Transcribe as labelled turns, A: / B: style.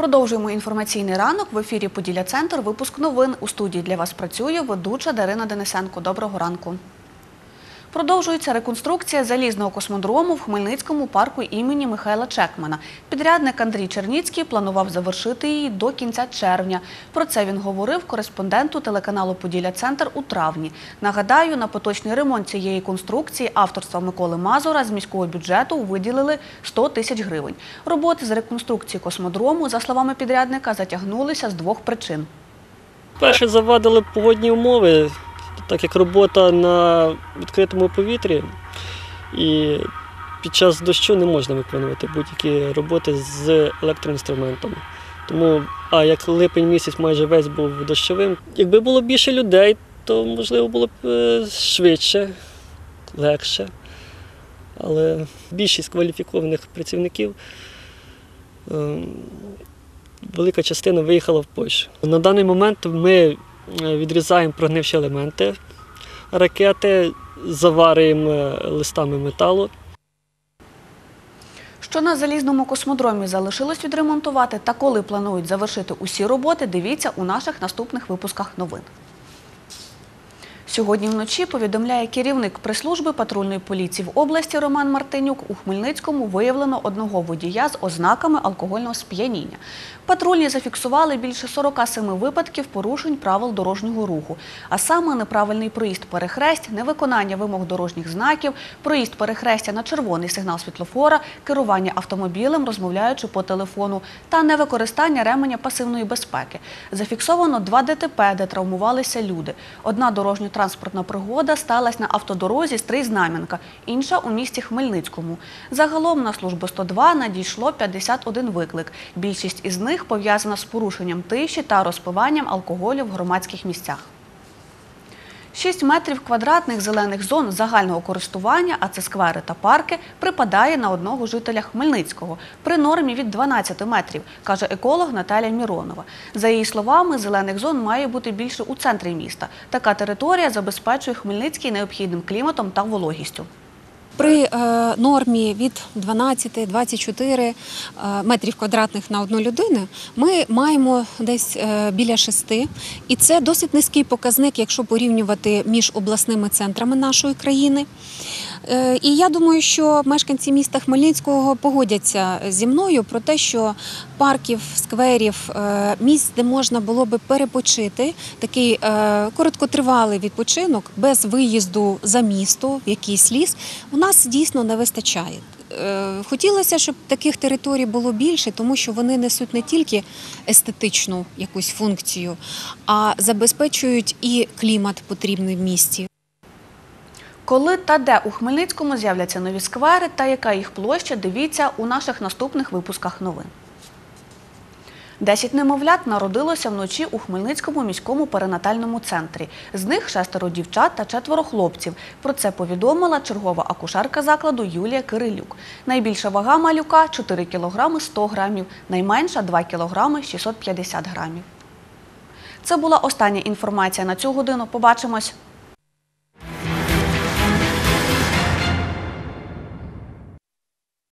A: Продовжуємо інформаційний ранок. В ефірі «Поділля-Центр», випуск новин. У студії для вас працює ведуча Дарина Денисенко. Доброго ранку. Продовжується реконструкція залізного космодрому в Хмельницькому парку імені Михайла Чекмана. Підрядник Андрій Черніцький планував завершити її до кінця червня. Про це він говорив кореспонденту телеканалу «Поділля-Центр» у травні. Нагадаю, на поточний ремонт цієї конструкції авторства Миколи Мазура з міського бюджету виділили 100 тисяч гривень. Роботи з реконструкції космодрому, за словами підрядника, затягнулися з двох причин.
B: Перше, завадили погодні умови, так як робота на відкритому повітрі, і під час дощу не можна виконувати будь-які роботи з електроінструментами. Тому, як липень місяць майже весь був дощовим, якби було більше людей, то можливо було б швидше, легше. Але більшість кваліфікованих працівників, велика частина виїхала в Польщу. На даний момент ми відрізаємо прогнивші елементи ракети, заварюємо листами металу.
A: Що на залізному космодромі залишилось відремонтувати та коли планують завершити усі роботи, дивіться у наших наступних випусках новин. Сьогодні вночі, повідомляє керівник прес-служби патрульної поліції в області Роман Мартинюк, у Хмельницькому виявлено одного водія з ознаками алкогольного сп'яніння. Патрульні зафіксували більше 47 випадків порушень правил дорожнього руху, а саме неправильний проїзд перехресть, невиконання вимог дорожніх знаків, проїзд перехрестя на червоний сигнал світлофора, керування автомобілем, розмовляючи по телефону, та невикористання ременя пасивної безпеки. Зафіксовано 2 ДТП, де травмувалися люди. Одна дорожньо-транспортна пригода сталася на автодорозі Стрий-Знам'янка, інша у місті Хмельницькому. Загалом на службу 102 надійшло 51 виклик. Більшість із них пов'язана з порушенням тиші та розпиванням алкоголю в громадських місцях. 6 метрів квадратних зелених зон загального користування, а це сквери та парки, припадає на одного жителя Хмельницького при нормі від 12 метрів, каже еколог Наталія Міронова. За її словами, зелених зон має бути більше у центрі міста. Така територія забезпечує Хмельницький необхідним кліматом та вологістю.
C: При нормі від 12-24 метрів квадратних на одну людину ми маємо десь біля 6. І це досить низький показник, якщо порівнювати між обласними центрами нашої країни. І я думаю, що мешканці міста Хмельницького погодяться зі мною про те, що парків, скверів, місць, де можна було би перепочити, такий короткотривалий відпочинок без виїзду за місто в якийсь ліс, у нас дійсно не вистачає. Хотілося, щоб таких територій було більше, тому що вони несуть не тільки естетичну якусь функцію, а забезпечують і клімат потрібний в місті.
A: Коли та де у Хмельницькому з'являться нові сквери та яка їх площа, дивіться у наших наступних випусках новин. 10 немовлят народилося вночі у Хмельницькому міському перинатальному центрі. З них 6 дівчат та 4 хлопців. Про це повідомила чергова акушерка закладу Юлія Кирилюк. Найбільша вага малюка – 4 кг 100 грамів, найменша – 2 кг 650 грамів. Це була остання інформація на цю годину. Побачимось!